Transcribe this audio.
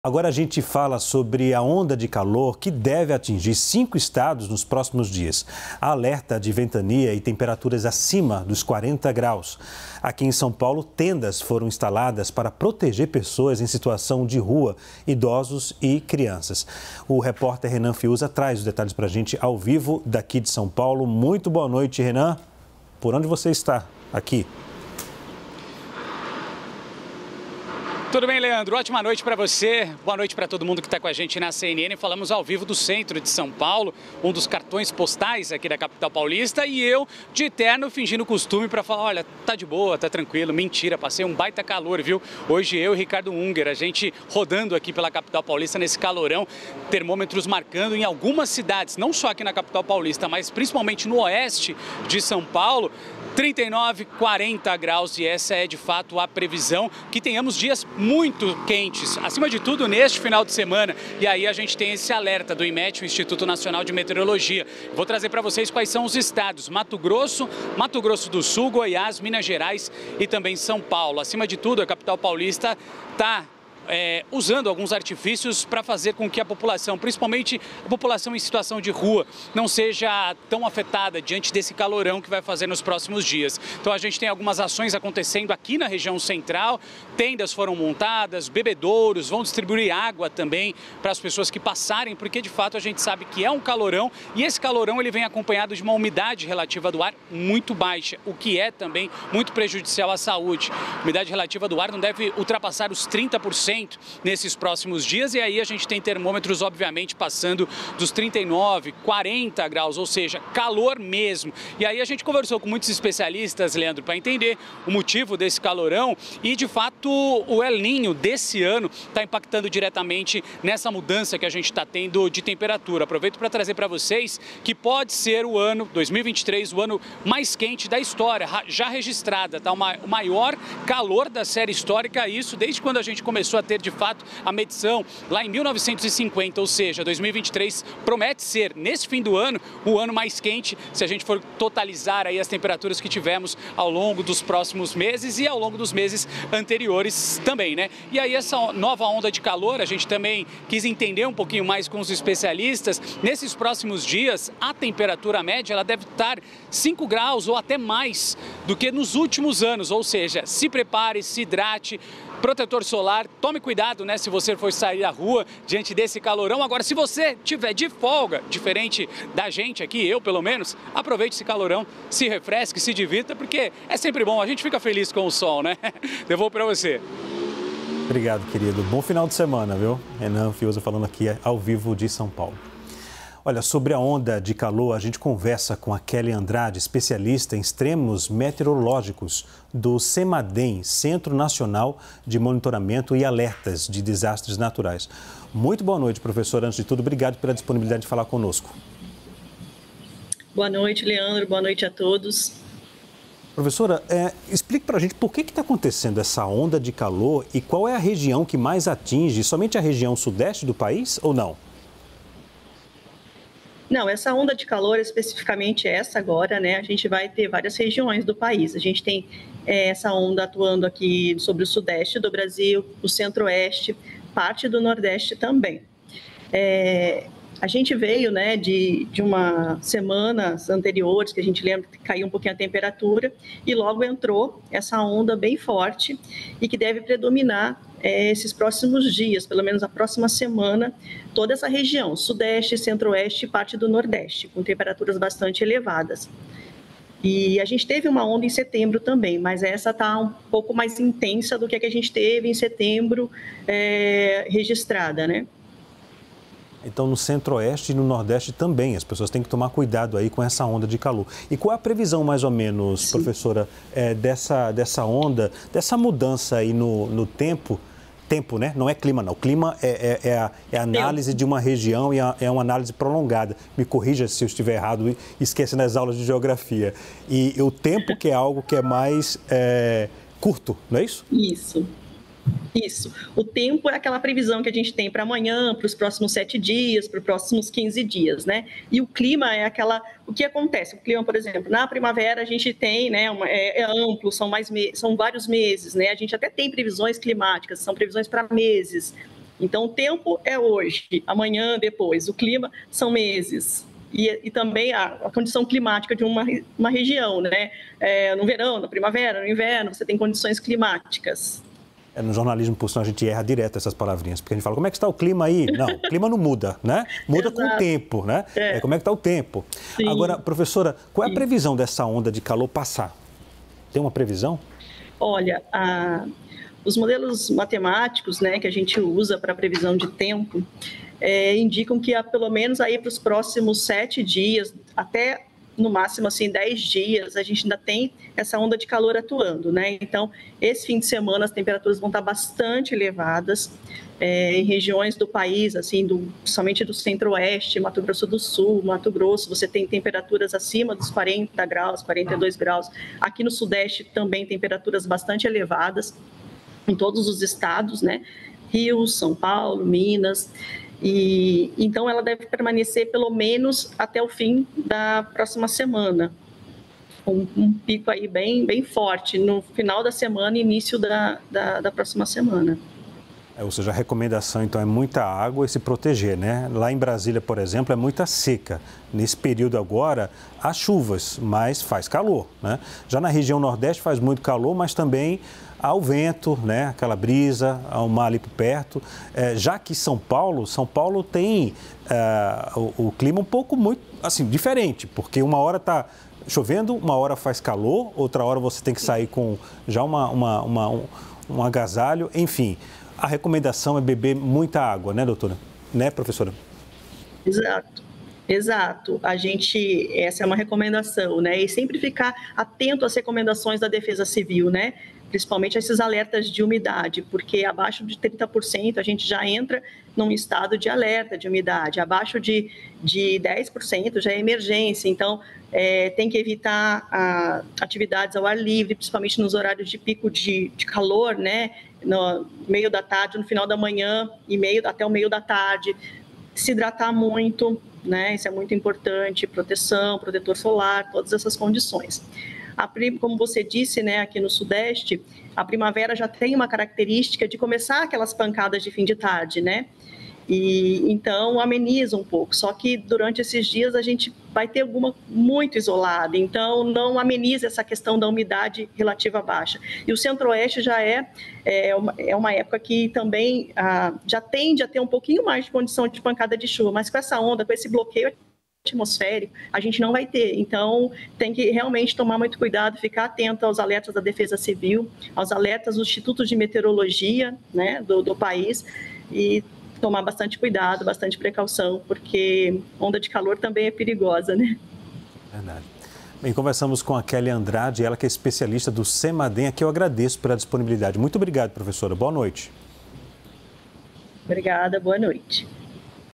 Agora a gente fala sobre a onda de calor que deve atingir 5 estados nos próximos dias. Há alerta de ventania e temperaturas acima dos 40 graus. Aqui em São Paulo, tendas foram instaladas para proteger pessoas em situação de rua, idosos e crianças. O repórter Renan Fiuza traz os detalhes para a gente ao vivo daqui de São Paulo. Muito boa noite, Renan. Por onde você está aqui? Tudo bem, Leandro? Ótima noite para você. Boa noite para todo mundo que está com a gente na CNN. Falamos ao vivo do centro de São Paulo, um dos cartões postais aqui da capital paulista. E eu, de terno, fingindo costume para falar, olha, tá de boa, tá tranquilo. Mentira, passei um baita calor, viu? Hoje eu e Ricardo Unger, a gente rodando aqui pela capital paulista nesse calorão. Termômetros marcando em algumas cidades, não só aqui na capital paulista, mas principalmente no oeste de São Paulo. 39, 40 graus e essa é de fato a previsão, que tenhamos dias muito quentes, acima de tudo neste final de semana. E aí a gente tem esse alerta do IMET, o Instituto Nacional de Meteorologia. Vou trazer para vocês quais são os estados: Mato Grosso do Sul, Goiás, Minas Gerais e também São Paulo. Acima de tudo, a capital paulista está usando alguns artifícios para fazer com que a população, principalmente a população em situação de rua, não seja tão afetada diante desse calorão que vai fazer nos próximos dias. Então a gente tem algumas ações acontecendo aqui na região central, tendas foram montadas, bebedouros, vão distribuir água também para as pessoas que passarem, porque de fato a gente sabe que é um calorão e esse calorão ele vem acompanhado de uma umidade relativa do ar muito baixa, o que é também muito prejudicial à saúde. A umidade relativa do ar não deve ultrapassar os 30% nesses próximos dias, e aí a gente tem termômetros obviamente passando dos 39, 40 graus, ou seja, calor mesmo. E aí a gente conversou com muitos especialistas, Leandro, para entender o motivo desse calorão e de fato o El Niño desse ano está impactando diretamente nessa mudança que a gente está tendo de temperatura. Aproveito para trazer para vocês que pode ser o ano 2023, o ano mais quente da história, já registrada, tá? O maior calor da série histórica, isso desde quando a gente começou a ter de fato a medição lá em 1950, ou seja, 2023 promete ser, nesse fim do ano, o ano mais quente, se a gente for totalizar aí as temperaturas que tivemos ao longo dos próximos meses e ao longo dos meses anteriores também, né? E aí essa nova onda de calor, a gente também quis entender um pouquinho mais com os especialistas. Nesses próximos dias, a temperatura média ela deve estar 5 graus ou até mais do que nos últimos anos, ou seja, se prepare, se hidrate, protetor solar, tome cuidado, né, se você for sair à rua diante desse calorão. Agora, se você tiver de folga, diferente da gente aqui, eu pelo menos, aproveite esse calorão, se refresque, se divirta, porque é sempre bom, a gente fica feliz com o sol, né? Devolvo para você. Obrigado, querido. Bom final de semana, viu? Renan Fiuza falando aqui ao vivo de São Paulo. Olha, sobre a onda de calor, a gente conversa com a Kelly Andrade, especialista em extremos meteorológicos do CEMADEM, Centro Nacional de Monitoramento e Alertas de Desastres Naturais. Muito boa noite, professora. Antes de tudo, obrigado pela disponibilidade de falar conosco. Boa noite, Leandro. Boa noite a todos. Professora, explique para a gente por que está acontecendo essa onda de calor e qual é a região que mais atinge, somente a região sudeste do país ou não? Não, essa onda de calor, especificamente essa agora, né, a gente vai ter várias regiões do país. A gente tem essa onda atuando aqui sobre o sudeste do Brasil, o centro-oeste, parte do nordeste também. A gente veio, né, de umas semanas anteriores, que a gente lembra que caiu um pouquinho a temperatura, e logo entrou essa onda bem forte e que deve predominar esses próximos dias, pelo menos a próxima semana, toda essa região, sudeste, centro-oeste e parte do nordeste, com temperaturas bastante elevadas. E a gente teve uma onda em setembro também, mas essa está um pouco mais intensa do que a que a gente teve em setembro registrada, né? Então, no centro-oeste e no nordeste também, as pessoas têm que tomar cuidado aí com essa onda de calor. E qual é a previsão, mais ou menos, sim, professora, dessa onda, dessa mudança aí no tempo, né? Não é clima, não. Clima é a análise de uma região e é uma análise prolongada. Me corrija se eu estiver errado e esqueça nas aulas de geografia. E o tempo que é algo que é mais curto, não é isso? Isso. O tempo é aquela previsão que a gente tem para amanhã, para os próximos 7 dias, para os próximos 15 dias, né? E o clima é o que acontece. O clima, por exemplo, na primavera a gente tem, né, é amplo, são vários meses, né? A gente até tem previsões climáticas, são previsões para meses. Então, o tempo é hoje, amanhã, depois. O clima são meses. E também a condição climática de uma região, né? No verão, na primavera, no inverno, você tem condições climáticas. No jornalismo, por sinal, a gente erra direto essas palavrinhas, porque a gente fala, como é que está o clima aí? Não, o clima não muda, né? Muda com o tempo, né? Como é que está o tempo? Sim. Agora, professora, qual é a previsão dessa onda de calor passar? Tem uma previsão? Olha, os modelos matemáticos, né, que a gente usa para previsão de tempo, indicam que pelo menos aí para os próximos 7 dias, até no máximo assim 10 dias, a gente ainda tem essa onda de calor atuando, né? Então, esse fim de semana as temperaturas vão estar bastante elevadas em regiões do país, assim, somente do centro-oeste, Mato Grosso do Sul, Mato Grosso, você tem temperaturas acima dos 40 graus, 42 graus. Aqui no sudeste também temperaturas bastante elevadas em todos os estados, né? Rio, São Paulo, Minas. E então ela deve permanecer pelo menos até o fim da próxima semana, um pico aí bem forte no final da semana e início da próxima semana. Ou seja, a recomendação então é muita água e se proteger, né? Lá em Brasília, por exemplo, é muita seca. Nesse período agora, há chuvas, mas faz calor, né? Já na região Nordeste faz muito calor, mas também há o vento, né? Aquela brisa, há o mar ali por perto. Já que São Paulo tem o clima um pouco muito assim, diferente, porque uma hora está chovendo, uma hora faz calor, outra hora você tem que sair com já um agasalho, enfim. A recomendação é beber muita água, né, doutora? Né, professora? Exato. Essa é uma recomendação, né? E sempre ficar atento às recomendações da Defesa Civil, né? Principalmente esses alertas de umidade, porque abaixo de 30% a gente já entra num estado de alerta de umidade, abaixo de 10% já é emergência, então tem que evitar atividades ao ar livre, principalmente nos horários de pico de calor, né? No meio da tarde, no final da manhã até o meio da tarde, se hidratar muito, né? Isso é muito importante, proteção, protetor solar, todas essas condições. Como você disse, né, aqui no Sudeste, a primavera já tem uma característica de começar aquelas pancadas de fim de tarde, né? E então ameniza um pouco. Só que durante esses dias a gente vai ter alguma muito isolada, então não ameniza essa questão da umidade relativa baixa. E o Centro-Oeste já é uma época que também já tende a ter um pouquinho mais de condição de pancada de chuva, mas com essa onda, com esse bloqueio atmosférico, a gente não vai ter. Então, tem que realmente tomar muito cuidado, ficar atento aos alertas da Defesa Civil, aos alertas dos institutos de meteorologia, né, do país, e tomar bastante cuidado, bastante precaução, porque onda de calor também é perigosa, né? Verdade. Bem, conversamos com a Kelly Andrade, ela que é especialista do CEMADEM, a que eu agradeço pela disponibilidade. Muito obrigado, professora. Boa noite. Obrigada, boa noite.